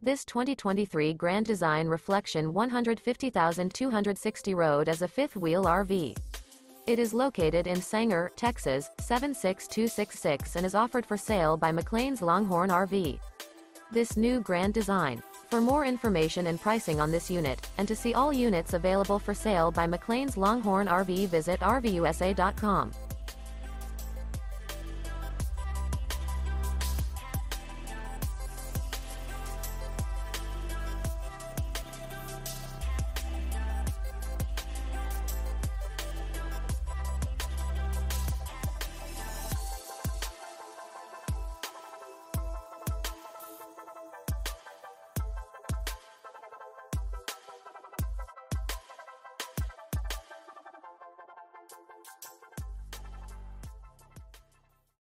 This 2023 Grand Design Reflection 150,260 road is a fifth-wheel RV. It is located in Sanger, Texas, 76266 and is offered for sale by McClain's Longhorn RV. This new Grand Design. For more information and pricing on this unit, and to see all units available for sale by McClain's Longhorn RV, visit RVUSA.com.